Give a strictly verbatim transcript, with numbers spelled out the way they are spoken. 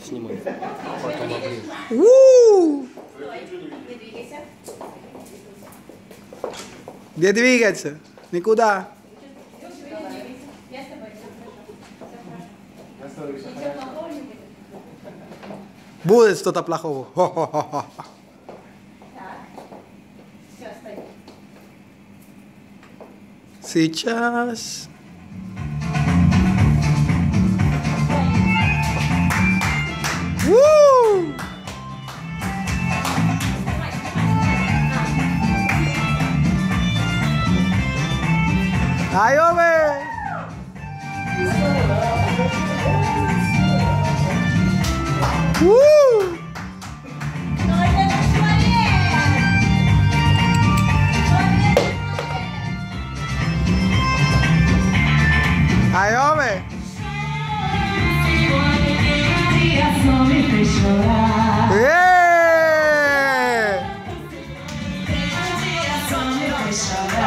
снимай. Потом обрежь. Не двигайся. Где двигаться? Никуда. Я с тобой. Ничего плохого не будет. Будет что-то плохого. Хо-хо-хо-хо. Так. Все, стой. Сейчас. Woo! Aí, homem! Uh! Aí, homem! Yeah!